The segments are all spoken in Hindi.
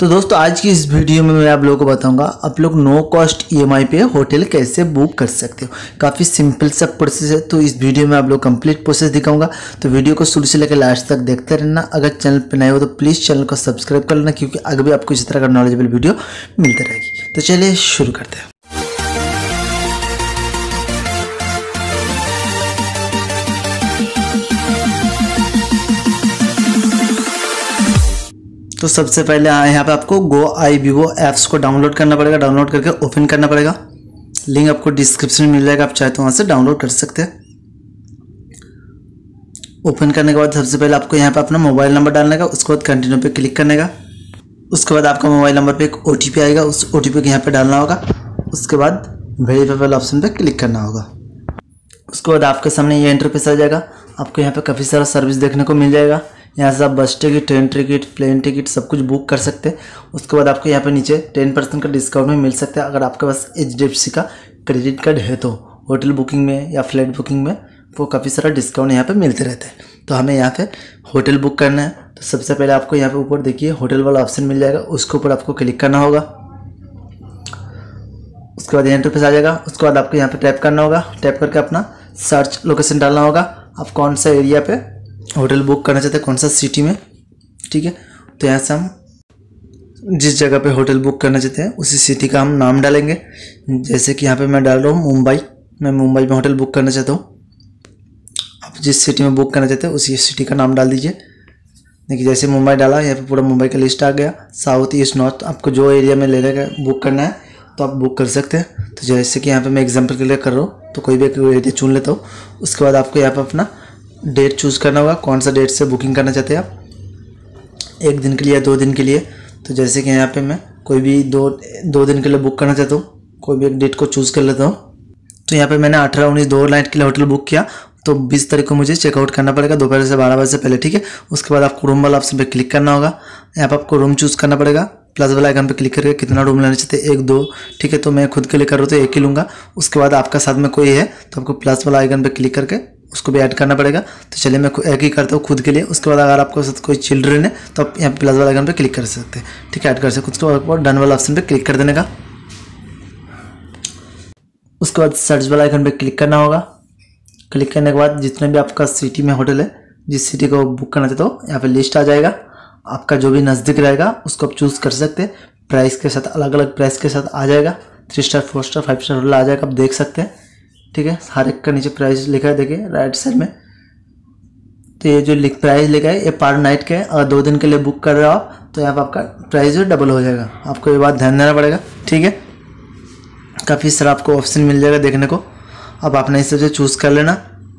तो दोस्तों आज की इस वीडियो में मैं आप लोगों को बताऊंगा आप लोग नो कॉस्ट ईएमआई पे होटल कैसे बुक कर सकते हो। काफ़ी सिंपल सा प्रोसेस है, तो इस वीडियो में आप लोग कंप्लीट प्रोसेस दिखाऊंगा। तो वीडियो को शुरू से लेकर लास्ट तक देखते रहना। अगर चैनल पर नए हो तो प्लीज़ चैनल को सब्सक्राइब कर लेना, क्योंकि आगे भी आपको इसी तरह का नॉलेजेबल वीडियो मिलती रहेगी। तो चलिए शुरू करते हैं। तो सबसे पहले यहाँ पे आपको GoIBibo ऐप्स को डाउनलोड करना पड़ेगा। डाउनलोड करके ओपन करना पड़ेगा। लिंक आपको डिस्क्रिप्शन में मिल जाएगा, आप चाहे तो वहाँ से डाउनलोड कर सकते हैं। ओपन करने के बाद सबसे पहले आपको यहाँ पे अपना मोबाइल नंबर डालने का, उसके बाद कंटिन्यू पे क्लिक करने का। उसके बाद आपका मोबाइल नंबर पे एक OTP आएगा, उस OTP को यहाँ पे डालना होगा। उसके बाद वेरीफाई ऑप्शन पे क्लिक करना होगा। उसके बाद आपके सामने ये इंटरफेस आ जाएगा। आपको यहाँ पे काफ़ी सारा सर्विस देखने को मिल जाएगा। यहाँ से आप bus ticket, train ticket, plane ticket सब कुछ बुक कर सकते हैं। उसके बाद आपको यहाँ पे नीचे 10% का डिस्काउंट में मिल सकता है अगर आपके पास HDFC का क्रेडिट कार्ड है तो। होटल बुकिंग में या फ्लाइट बुकिंग में वो काफ़ी सारा डिस्काउंट यहाँ पे मिलते रहते हैं। तो हमें यहाँ पे होटल बुक करना है, तो सबसे पहले आपको यहाँ पे ऊपर देखिए होटल वाला ऑप्शन मिल जाएगा, उसके ऊपर आपको क्लिक करना होगा। उसके बाद इंटरफेस आ जाएगा। उसके बाद आपको यहाँ पे टैप करना होगा। टैप करके अपना सर्च लोकेशन डालना होगा, आप कौन सा एरिया पे होटल बुक करना चाहते हैं, कौन सा सिटी में। ठीक है, तो यहाँ से हम जिस जगह पे होटल बुक करना चाहते हैं उसी सिटी का हम नाम डालेंगे। जैसे कि यहाँ पे मैं डाल रहा हूँ मुंबई। मैं मुंबई में होटल बुक करना चाहता हूँ। आप जिस सिटी में बुक करना चाहते हैं उसी सिटी का नाम डाल दीजिए। देखिए जैसे मुंबई डाला, यहाँ पे पूरा मुंबई का लिस्ट आ गया। साउथ, ईस्ट, नॉर्थ, आपको जो एरिया में लेने का बुक करना है तो आप बुक कर सकते हैं। तो जैसे कि यहाँ पे मैं एग्जांपल के लिए कर रहा हूँ, तो कोई भी एक एरिया चुन लेता हूँ। उसके बाद आपको यहाँ पे अपना डेट चूज़ करना होगा, कौन सा डेट से बुकिंग करना चाहते हैं आप, 1 दिन के लिए या 2 दिन के लिए। तो जैसे कि यहाँ पे मैं कोई भी दो दिन के लिए बुक करना चाहता हूँ, कोई भी एक डेट को चूज़ कर लेता हूँ। तो यहाँ पे मैंने 18-19 2 नाइट के लिए होटल बुक किया, तो 20 तारीख को मुझे चेकआउट करना पड़ेगा दोपहर से 12 बजे से पहले। ठीक है, उसके बाद आपको रूम वाला ऑप्शन पे क्लिक करना होगा। यहाँ पर आपको रूम चूज़ करना पड़ेगा। प्लस वाला आइकन पे क्लिक करके कितना रूम लेना चाहते हैं, 1, 2। ठीक है, तो मैं खुद के लिए कर रहा हूँ तो 1 ही लूँगा। उसके बाद आपका साथ में कोई है तो आपको प्लस वाला आइकन पे क्लिक करके उसको भी ऐड करना पड़ेगा। तो चलिए मैं एक ही करता हूँ खुद के लिए। उसके बाद अगर आपके साथ कोई चिल्ड्रन है तो आप यहाँ प्लस वाला आइकन पे क्लिक कर सकते हैं। ठीक है, ऐड कर सकते हैं। उसके बाद डन वाला ऑप्शन पे क्लिक कर देने का। उसके बाद सर्च वाला आइकन पे क्लिक करना होगा। क्लिक करने के बाद जितने भी आपका सिटी में होटल है, जिस सिटी को बुक करना चाहते हो, यहाँ पे लिस्ट आ जाएगा। आपका जो भी नज़दीक रहेगा उसको आप चूज़ कर सकते हैं। प्राइस के साथ अलग अलग प्राइस के साथ आ जाएगा। 3 स्टार, 4 स्टार, 5 स्टार होटल आ जाएगा, आप देख सकते हैं। ठीक है, हर एक का नीचे प्राइस लिखा है, देखिए राइट साइड में। तो ये जो प्राइस लिखा है ये पर नाइट का है। अगर 2 दिन के लिए बुक कर रहे हो आप तो यहाँ पर आपका प्राइस जो डबल हो जाएगा। आपको ये बात ध्यान देना पड़ेगा। ठीक है, काफ़ी सारा आपको ऑप्शन मिल जाएगा देखने को, अब अपने हिसाब से चूज़ कर लेना।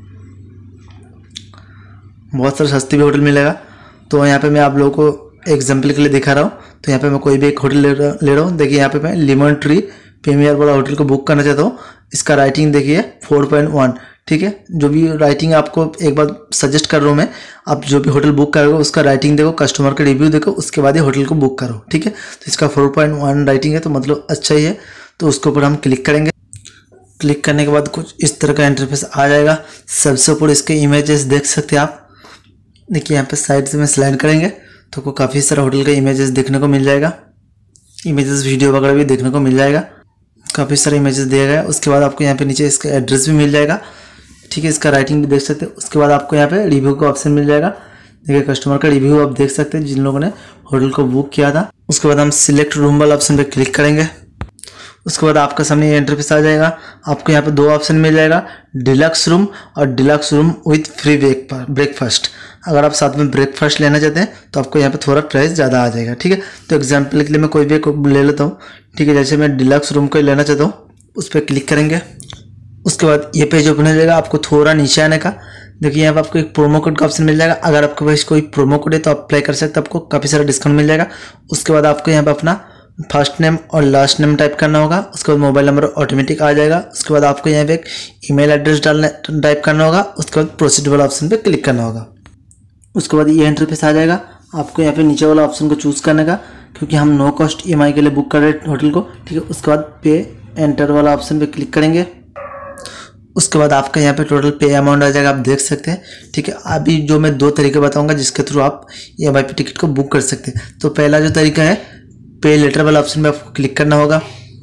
बहुत सारा सस्ती भी होटल मिलेगा। तो यहाँ पे मैं आप लोगों को एग्जाम्पल के लिए दिखा रहा हूँ। तो यहाँ पे मैं कोई भी एक होटल ले रहा हूँ। देखिए यहाँ पे मैं लेमन ट्री प्रीमियर वाला होटल को बुक करना चाहता हूँ। इसका राइटिंग देखिए 4.1। ठीक है, जो भी राइटिंग आपको एक बार सजेस्ट कर रहा हूँ मैं, आप जो भी होटल बुक करोगे उसका राइटिंग देखो, कस्टमर का रिव्यू देखो, उसके बाद ही होटल को बुक करो। ठीक है, तो इसका 4.1 राइटिंग है, तो मतलब अच्छा ही है। तो उसके ऊपर हम क्लिक करेंगे। क्लिक करने के बाद कुछ इस तरह का इंटरफेस आ जाएगा। सबसे ऊपर इसके इमेजेस देख सकते हैं आप। देखिए यहाँ पे साइड से में स्लाइड करेंगे तो काफ़ी सारा होटल का इमेजेस देखने को मिल जाएगा। इमेजेस वीडियो वगैरह भी देखने को मिल जाएगा। काफ़ी सारे इमेजेस दिया गया है। उसके बाद आपको यहाँ पे नीचे इसका एड्रेस भी मिल जाएगा। ठीक है, इसका राइटिंग भी देख सकते हैं। उसके बाद आपको यहाँ पे रिव्यू का ऑप्शन मिल जाएगा। देखिए कस्टमर का रिव्यू आप देख सकते हैं जिन लोगों ने होटल को बुक किया था। उसके बाद हम सिलेक्ट रूम वाला ऑप्शन पे क्लिक करेंगे। उसके बाद आपका सामने ये इंटरफेस आ जाएगा। आपको यहाँ पे 2 ऑप्शन मिल जाएगा, डिलक्स रूम और deluxe room with free breakfast. अगर आप साथ में ब्रेकफास्ट लेना चाहते हैं तो आपको यहाँ पे थोड़ा प्राइस ज़्यादा आ जाएगा। ठीक है, तो एग्जांपल के लिए मैं कोई भी ले लेता हूँ। ठीक है, जैसे मैं डिलक्स रूम को लेना चाहता हूँ, उस पर क्लिक करेंगे। उसके बाद ये पेज ओपन हो जाएगा। आपको थोड़ा नीचे आने का, देखिए यहाँ पे आपको एक प्रोमो कोड का ऑप्शन मिल जाएगा। अगर आपके पास कोई प्रोमो कोड है तो आप अप्लाई कर सकते हैं, आपको काफ़ी सारा डिस्काउंट मिल जाएगा। उसके बाद आपको यहाँ पे अपना फर्स्ट नेम और लास्ट नेम टाइप करना होगा। उसके बाद मोबाइल नंबर ऑटोमेटिक आ जाएगा। उसके बाद आपको यहाँ पे एक ईमेल एड्रेस टाइप करना होगा। उसके बाद प्रोसीड वाला ऑप्शन पे क्लिक करना होगा। उसके बाद ये इंटरफेस आ जाएगा। आपको यहाँ पे नीचे वाला ऑप्शन को चूज़ करने का, क्योंकि हम नो कॉस्ट EMI के लिए बुक कर रहे हैं होटल को। ठीक है, उसके बाद पे एंटर वाला ऑप्शन पे क्लिक करेंगे। उसके बाद आपका यहाँ पे टोटल पे अमाउंट आ जाएगा, आप देख सकते हैं। ठीक है, अभी जो मैं 2 तरीके बताऊंगा जिसके थ्रू आप EMI पे टिकट को बुक कर सकते हैं। तो पहला जो तरीका है पे लेटर वाला ऑप्शन में आपको क्लिक करना होगा।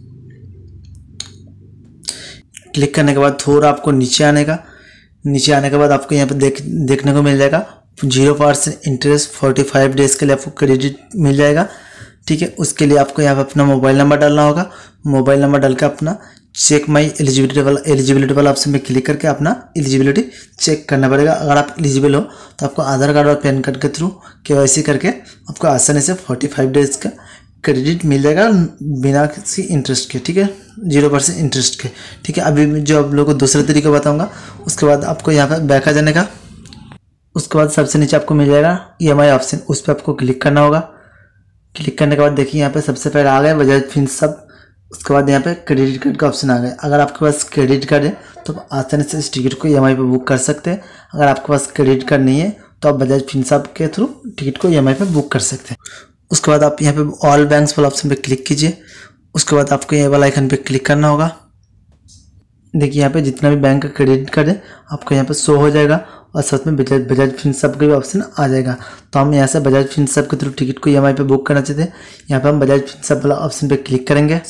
क्लिक करने के बाद थोड़ा आपको नीचे आने के बाद आपको यहाँ पे देखने को मिल जाएगा 0% इंटरेस्ट 45 डेज के लिए आपको क्रेडिट मिल जाएगा। ठीक है, उसके लिए आपको यहाँ पे अपना मोबाइल नंबर डालना होगा। मोबाइल नंबर डाल के अपना चेक माई एलिजिबिलिटी वाला ऑप्शन पे क्लिक करके अपना एलिजिबिलिटी चेक करना पड़ेगा। अगर आप एलिजिबल हो तो आपको आधार कार्ड और पैन कार्ड के थ्रू KYC करके आपको आसानी से 45 डेज का क्रेडिट मिल जाएगा बिना किसी इंटरेस्ट के। ठीक है, 0% इंटरेस्ट के। ठीक है, अभी जो आप लोगों को दूसरे तरीके बताऊंगा। उसके बाद आपको यहाँ पे बैक आ जाने का। उसके बाद सबसे नीचे आपको मिल जाएगा EMI ऑप्शन, उस पर आपको क्लिक करना होगा। क्लिक करने के बाद देखिए यहाँ पे सबसे पहले आ गए बजाज फिनसर्व। उसके बाद यहाँ पे क्रेडिट कार्ड का ऑप्शन आ गया। अगर आपके पास क्रेडिट कार्ड है तो आप आसानी से इस टिकट को EMI पे बुक कर सकते हैं। अगर आपके पास क्रेडिट कार्ड नहीं है तो आप बजाज फिनसर्व के थ्रू टिकट को EMI पे बुक कर सकते हैं। उसके बाद आप यहाँ पे ऑल बैंक्स वाला ऑप्शन पे क्लिक कीजिए। उसके बाद आपको ये वाला आइकन पे क्लिक करना होगा। देखिए यहाँ पे जितना भी बैंक का क्रेडिट कार्ड है आपको यहाँ पे शो हो जाएगा और साथ में बजाज फिनसर्व का भी ऑप्शन आ जाएगा। तो हम यहाँ से बजाज फिनसर्व के थ्रू टिकट को EMI पे बुक करना चाहते हैं। यहाँ पे हम बजाज फिनसर्व वाला ऑप्शन पे क्लिक करेंगे।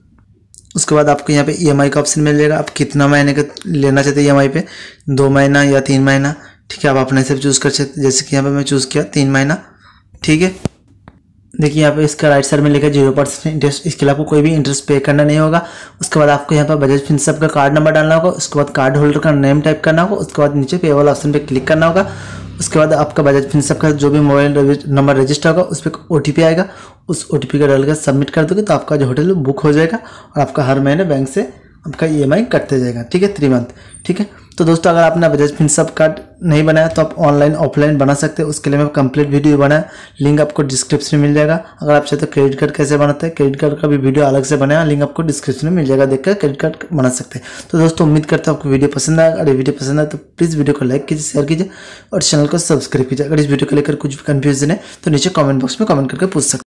उसके बाद आपको यहाँ पे EMI का ऑप्शन मिल जाएगा। आप कितना महीने का लेना चाहते हैं EMI पे, 2 महीना या 3 महीना। ठीक है, आप अपने से चूज़ कर सकते हैं। जैसे कि यहाँ पे मैं चूज़ किया 3 महीना। ठीक है, देखिए यहाँ पे इसका राइट साइड में लिखा है 0% इंटरेस्ट। इसके लिए आपको कोई भी इंटरेस्ट पे करना नहीं होगा। उसके बाद आपको यहाँ पर बजाज फिनसर्व का कार्ड नंबर डालना होगा। उसके बाद कार्ड होल्डर का नेम टाइप करना होगा। उसके बाद नीचे पे वाला ऑप्शन पे क्लिक करना होगा। उसके बाद आपका बजाज फिनसर्व का जो भी मोबाइल नंबर रजिस्टर होगा उस पर OTP आएगा। उस OTP का डाल कर सबमिट कर दोगे तो आपका जो होटल बुक हो जाएगा और आपका हर महीने बैंक से आपका EMI कटते जाएगा। ठीक है, 3 मंथ। ठीक है, तो दोस्तों अगर आपने बजाज फिनसर्व कार्ड नहीं बनाया तो आप ऑनलाइन ऑफलाइन बना सकते हैं। उसके लिए मैं कंप्लीट वीडियो बनाया, लिंक आपको डिस्क्रिप्शन में मिल जाएगा। अगर आप चाहते हो क्रेडिट कार्ड कैसे बनाते हैं, क्रेडिट कार्ड का भी वीडियो अलग से बनाया, लिंक आपको डिस्क्रिप्शन में मिल जाएगा, देखकर क्रेडिट कार्ड बना सकते हैं। तो दोस्तों उम्मीद करता हूँ आपको वीडियो पसंद आएगा। अगर वीडियो पसंद आए तो प्लीज़ वीडियो को लाइक कीजिए, शेयर कीजिए और चैनल को सब्सक्राइब कीजिए। अगर इस वीडियो को लेकर कुछ भी कन्फ्यूजन है तो नीचे कॉमेंट बॉक्स में कमेंट करके पूछ सकते हैं।